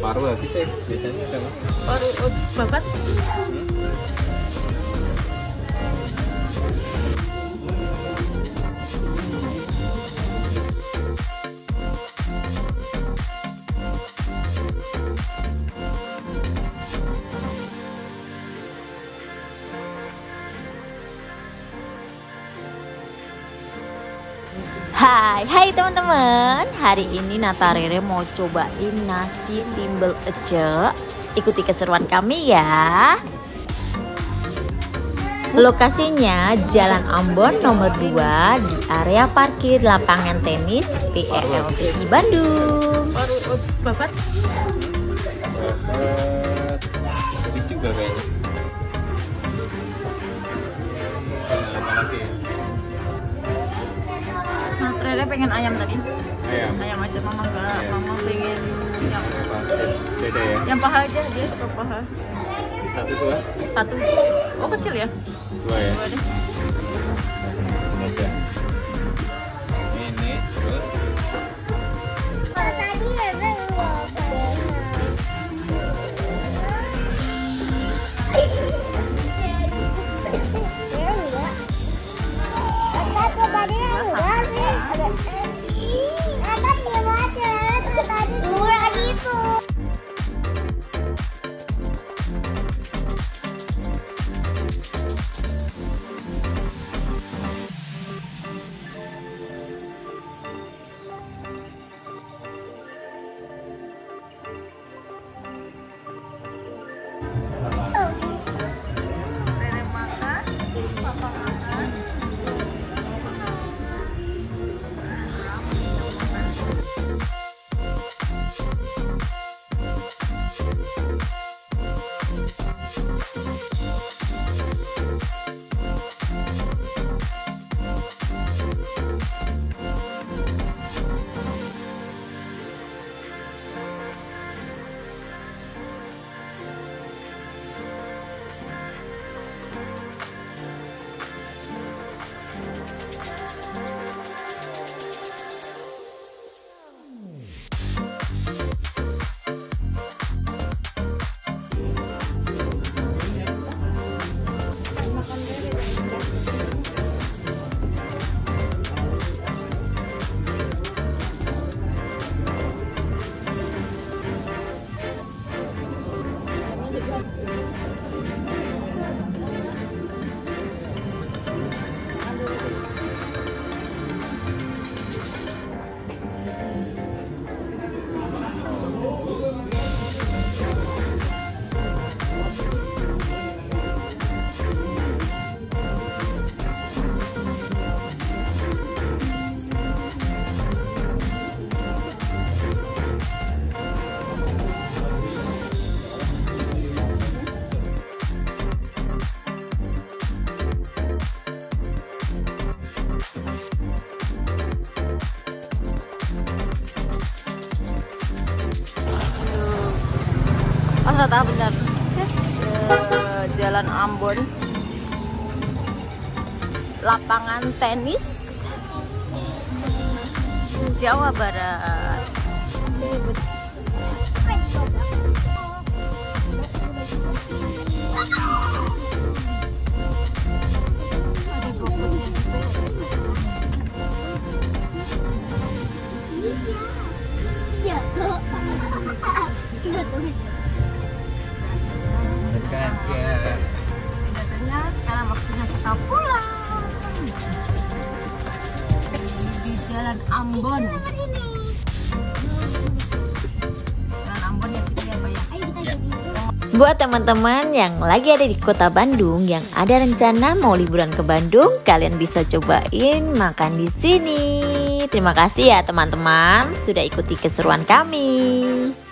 Paruh habis ya biasanya sama. Paruh babat. Hai teman-teman, hari ini Nata Rere mau cobain nasi timbel ece. Ikuti keseruan kami ya. Lokasinya Jalan Ambon nomor 2 di area parkir lapangan tenis PLTI Bandung. Paruh babat. Habis juga kayaknya. Lama lagi ya. Rere pengen ayam tadi. Ayam Aja mama enggak. Iya. Mama pengen yang apa? Beda ya. yang paha aja, dia suka paha. Satu dua. Satu. Oh kecil ya? Dua ya. Dua deh. Ini aja. Ini terus. Rere makan, papa makan. Oh, ternyata benar. Jalan Ambon, lapangan tenis Jawa Barat. Sekarang waktunya kita pulang di Jalan Ambon. Jalan Ambon yang sini apa ya? Buat teman-teman yang lagi ada di kota Bandung yang ada rencana mau liburan ke Bandung, kalian bisa cobain makan di sini. Terima kasih ya teman-teman sudah ikuti keseruan kami.